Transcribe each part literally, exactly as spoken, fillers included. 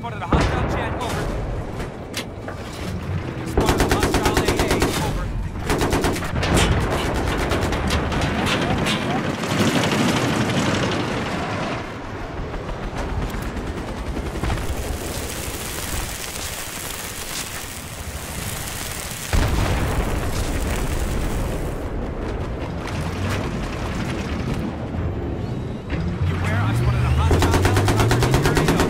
spotted a hostile jet. Over. Spotted a hostile A A. Over. Beware, I spotted a hostile helicopter in your A O.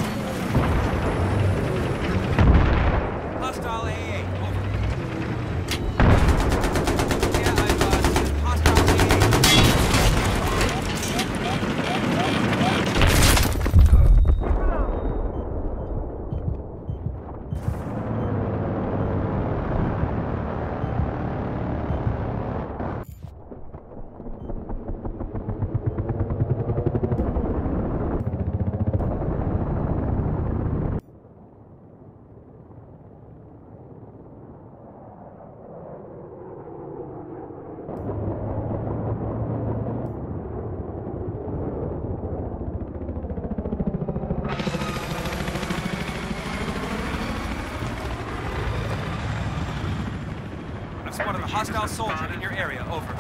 Over. Hostile A A. Over. Yeah, I've uh, seen hostile A A. I've spotted a hostile soldier in your area. Over.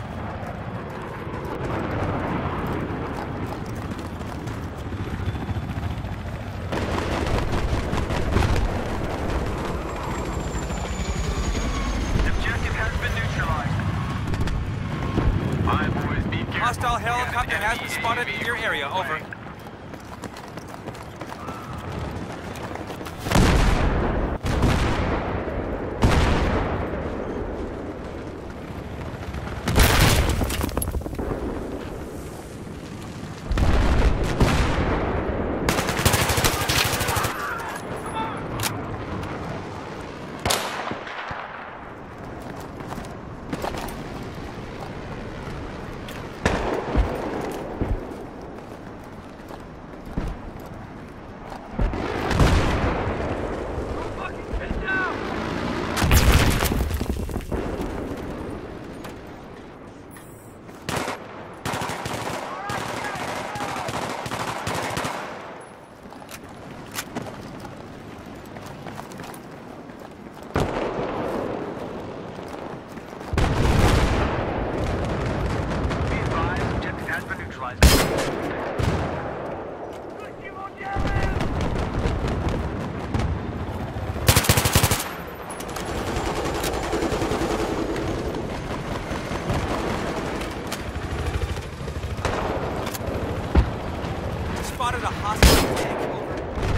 Objective has been neutralized. Alright, boys, be careful. Hostile helicopter has been spotted in your area. Over. Be advised, objective has been neutralized. Spotted a hostile tank. Over.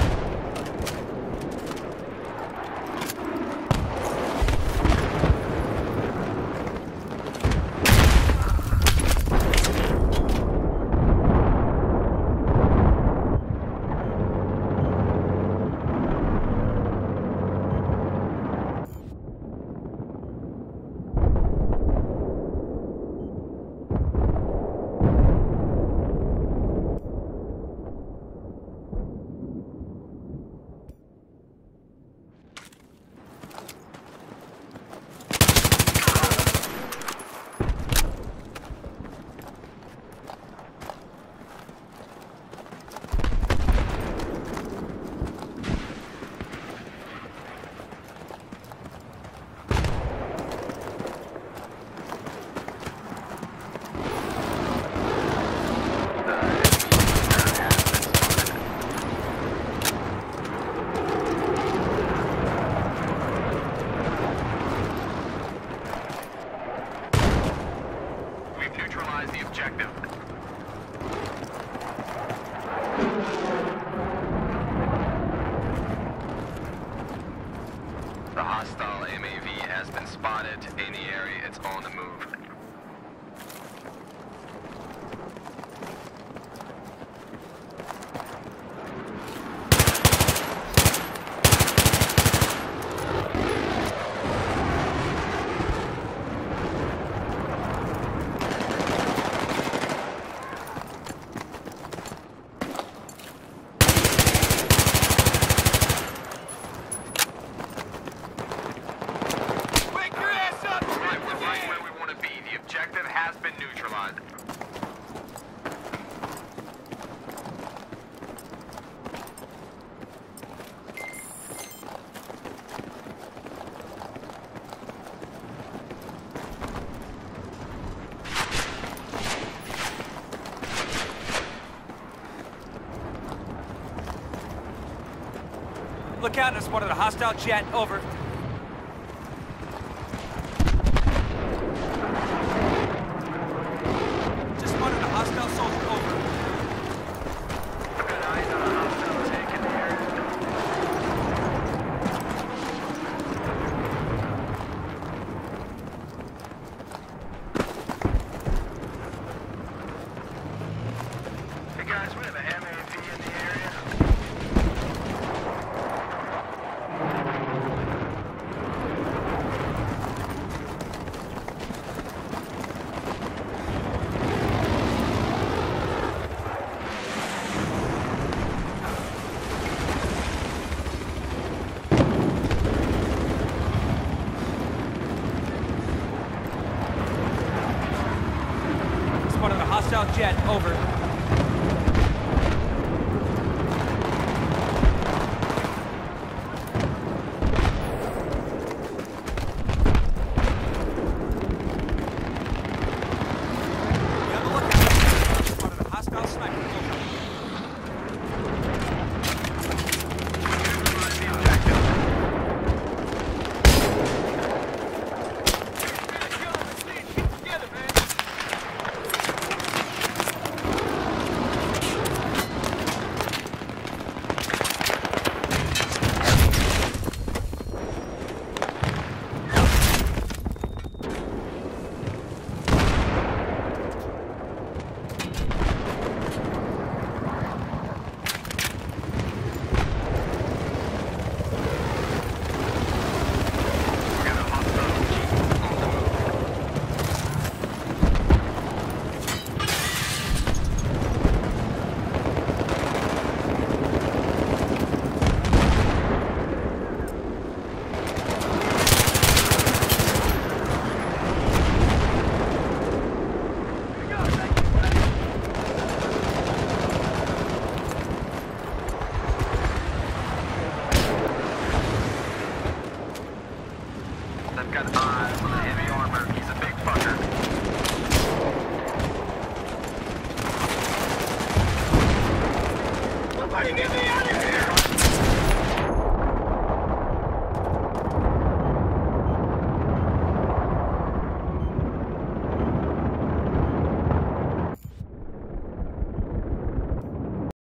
We've neutralized the objective. The hostile M A V has been spotted in the area. It's on the move. Look out, I spotted a hostile jet. Over. Just spotted a hostile soldier. Over. Good eyes on a hostile tank in the area. Hey guys, we have a M A V in the area. Spotted a hostile jet. Over. Be on the lookout. Spotted a hostile sniper. Over. Neutralize the objective. We got a hostile jeep on the move. They've got eyes on the heavy armor. He's a big fucker. Somebody get me out of here!